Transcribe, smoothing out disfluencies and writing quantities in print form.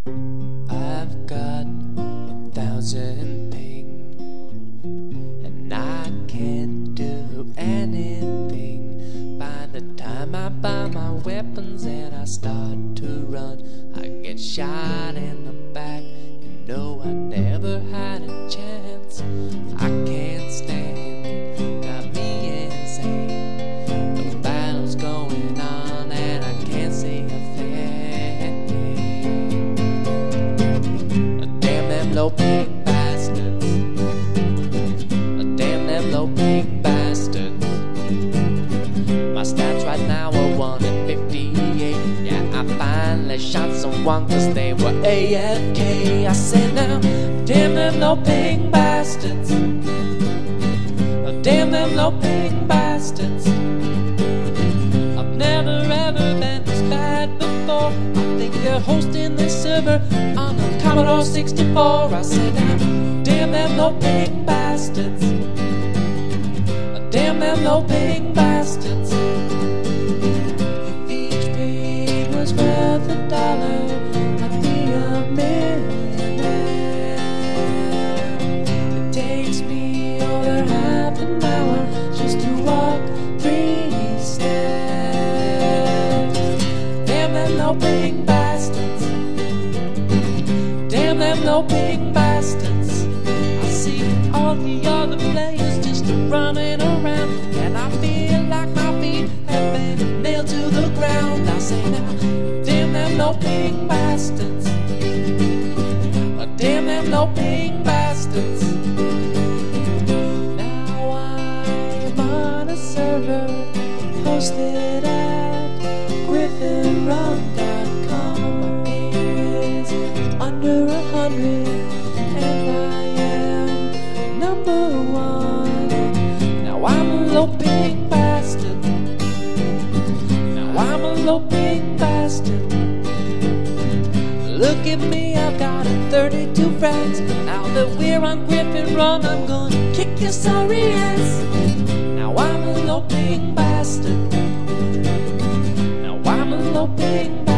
I've got 1,000 ping, and I can't do anything. By the time I buy my weapons and I start to run, I get shot in the back. You know I never had a chance. I can't stand, got me insane. The battle's going on and I can't see a thing. Damn them low ping bastards. Damn them low ping bastards. My stats right now are 1 in 58. Yeah, I finally shot someone cause they were AFK. I say now, damn them low ping bastards. Damn them low ping bastards. I've never ever been this bad before. I think they're hosting this server on a Commodore 64. I say now, damn them low ping bastards. Damn them low ping bastards. If each ping was worth $1, I'd be a millionaire. It takes me over half an hour just to walk 3 steps. Damn them low ping bastards. Damn them low ping bastards. I see all the other players just running around, and I feel like my feet have been nailed to the ground. I say now, damn them low ping bastards. Damn them low ping bastards. Now I'm on a server hosted at griffinrun.com. My ping is under 100 and I am number 1. Now I'm a low ping bastard. Now I'm a low ping bastard. Look at me, I've got 32 friends. Now that we're on Griffin Run, I'm gonna kick your sorry ass. Now I'm a low ping bastard. Now I'm a low ping bastard.